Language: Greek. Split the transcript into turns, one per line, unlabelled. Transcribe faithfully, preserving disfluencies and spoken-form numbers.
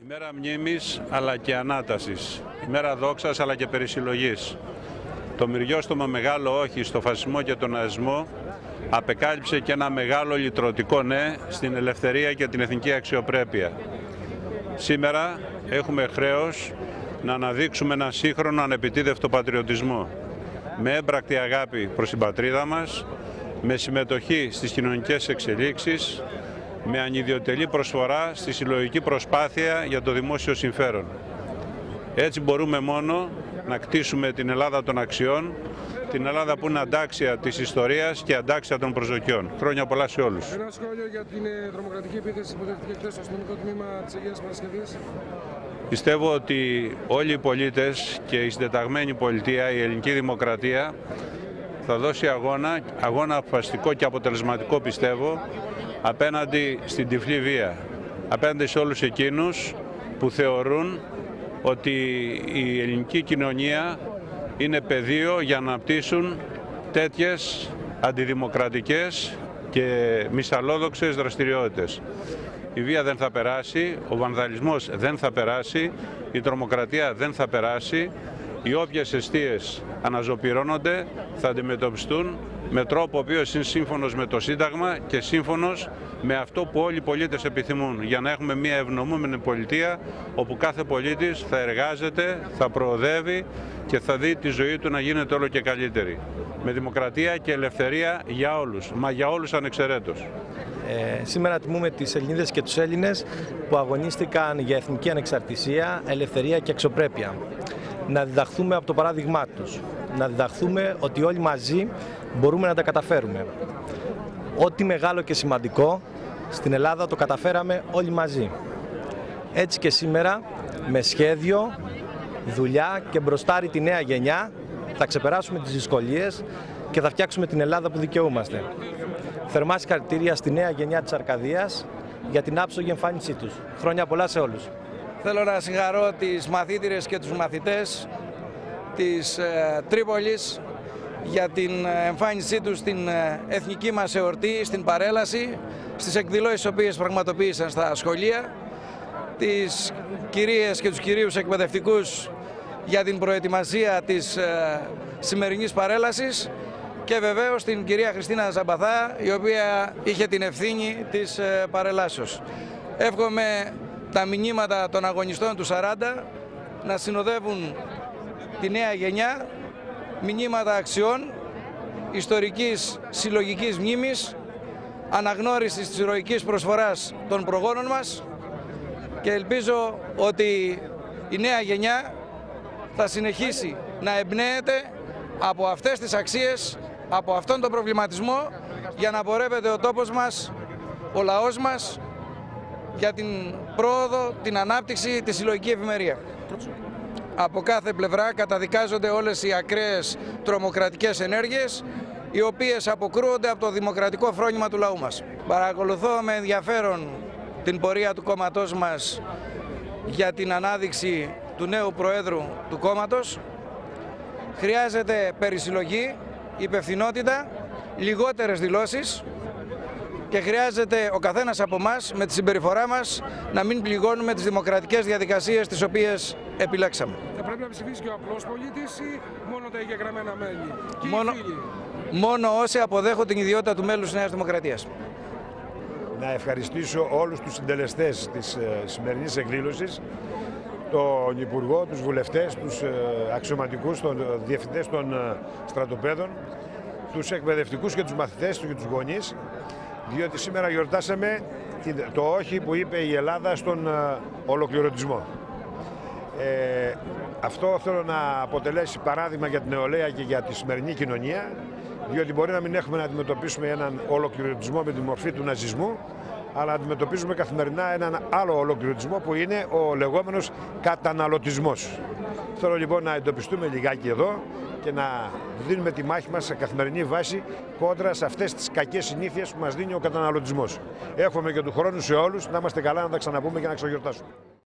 Ημέρα μνήμης αλλά και ανάτασης, ημέρα δόξας αλλά και περισυλλογής. Το μυριόστομα μεγάλο όχι στο φασισμό και τον ναζισμό απεκάλυψε και ένα μεγάλο λυτρωτικό ναι στην ελευθερία και την εθνική αξιοπρέπεια. Σήμερα έχουμε χρέος να αναδείξουμε ένα σύγχρονο ανεπιτίδευτο πατριωτισμό, με έμπρακτη αγάπη προς την πατρίδα μας, με συμμετοχή στις κοινωνικές εξελίξεις, με ανιδιοτελή προσφορά στη συλλογική προσπάθεια για το δημόσιο συμφέρον. Έτσι μπορούμε μόνο να κτίσουμε την Ελλάδα των αξιών, την Ελλάδα που είναι αντάξια της ιστορίας και αντάξια των προσδοκιών. Χρόνια πολλά σε όλους.
Ένα σχόλιο για την τρομοκρατική επίθεση που δέχτηκε χθες στο αστυνομικό τμήμα της Αγίας Παρασκευής.
Πιστεύω ότι όλοι οι πολίτες και η συντεταγμένη πολιτεία, η ελληνική δημοκρατία, θα δώσει αγώνα, αγώνα αποφασιστικό και αποτελεσματικό πιστεύω, απέναντι στην τυφλή βία, απέναντι σε όλους εκείνους που θεωρούν ότι η ελληνική κοινωνία είναι πεδίο για να αναπτύσσουν τέτοιες αντιδημοκρατικές και μυσαλλόδοξες δραστηριότητες. Η βία δεν θα περάσει, ο βανδαλισμός δεν θα περάσει, η τρομοκρατία δεν θα περάσει. Οι όποιες αιστείες αναζωπυρώνονται θα αντιμετωπιστούν με τρόπο ο οποίος είναι σύμφωνος με το Σύνταγμα και σύμφωνος με αυτό που όλοι οι πολίτες επιθυμούν, για να έχουμε μια ευνομούμενη πολιτεία όπου κάθε πολίτης θα εργάζεται, θα προοδεύει και θα δει τη ζωή του να γίνεται όλο και καλύτερη. Με δημοκρατία και ελευθερία για όλους, μα για όλους ανεξαιρέτως.
Ε, σήμερα τιμούμε τις Ελληνίδες και τους Έλληνες που αγωνίστηκαν για εθνική ανεξαρτησία, ελευθερία και αξιοπρέπεια. Να διδαχθούμε από το παράδειγμά τους. Να διδαχθούμε ότι όλοι μαζί μπορούμε να τα καταφέρουμε. Ό,τι μεγάλο και σημαντικό στην Ελλάδα το καταφέραμε όλοι μαζί. Έτσι και σήμερα, με σχέδιο, δουλειά και μπροστάρι τη νέα γενιά, θα ξεπεράσουμε τις δυσκολίες και θα φτιάξουμε την Ελλάδα που δικαιούμαστε. Θερμά συγχαρητήρια στη νέα γενιά της Αρκαδίας για την άψογη εμφάνισή τους. Χρόνια πολλά σε όλους.
Θέλω να συγχαρώ τις μαθήτριες και τους μαθητές της ε, Τρίπολης για την εμφάνισή τους στην ε, εθνική μας εορτή, στην παρέλαση, στις εκδηλώσεις οποίες πραγματοποίησαν στα σχολεία, τις κυρίες και τους κυρίους εκπαιδευτικούς για την προετοιμασία της ε, σημερινής παρέλασης και βεβαίως την κυρία Χριστίνα Ζαμπαθά, η οποία είχε την ευθύνη της ε, παρελάσεως. Εύχομαι τα μηνύματα των αγωνιστών του σαράντα να συνοδεύουν τη νέα γενιά, μηνύματα αξιών, ιστορικής συλλογικής μνήμης, αναγνώρισης της ηρωικής προσφοράς των προγόνων μας και ελπίζω ότι η νέα γενιά θα συνεχίσει να εμπνέεται από αυτές τις αξίες, από αυτόν τον προβληματισμό για να πορεύεται ο τόπος μας, ο λαός μας, για την πρόοδο, την ανάπτυξη, τη συλλογική ευημερία. Από κάθε πλευρά καταδικάζονται όλες οι ακραίες τρομοκρατικές ενέργειες, οι οποίες αποκρούονται από το δημοκρατικό φρόνημα του λαού μας. Παρακολουθώ με ενδιαφέρον την πορεία του κόμματός μας για την ανάδειξη του νέου Προέδρου του κόμματος. Χρειάζεται περισυλλογή, υπευθυνότητα, λιγότερες δηλώσεις και χρειάζεται ο καθένας από εμάς με τη συμπεριφορά μας να μην πληγώνουμε τις δημοκρατικές διαδικασίες τις οποίες επιλέξαμε.
Θα πρέπει να ψηφίσει και ο απλός πολίτης ή μόνο τα εγγεγραμμένα μέλη? Και
μόνο, μόνο όσοι αποδέχονται την ιδιότητα του μέλους της Νέας Δημοκρατίας.
Να ευχαριστήσω όλους τους συντελεστές της ε, σημερινής εκδήλωσης, τον Υπουργό, τους βουλευτές, τους ε, αξιωματικούς, τους διευθυντές των ε, στρατοπέδων, τους εκπαιδευτικούς και τους μαθητές και τους γονείς, διότι σήμερα γιορτάσαμε το όχι που είπε η Ελλάδα στον ε, ολοκληρωτισμό. Ε, αυτό θέλω να αποτελέσει παράδειγμα για την νεολαία και για τη σημερινή κοινωνία, διότι μπορεί να μην έχουμε να αντιμετωπίσουμε έναν ολοκληρωτισμό με τη μορφή του ναζισμού, αλλά αντιμετωπίζουμε καθημερινά έναν άλλο ολοκληρωτισμό που είναι ο λεγόμενος καταναλωτισμός. Θέλω λοιπόν να εντοπιστούμε λιγάκι εδώ και να δίνουμε τη μάχη μας σε καθημερινή βάση κόντρα σε αυτές τις κακές συνήθειες που μας δίνει ο καταναλωτισμός. Εύχομαι και του χρόνου σε όλους να είμαστε καλά, να τα ξαναπούμε και να ξαγιορτάσουμε.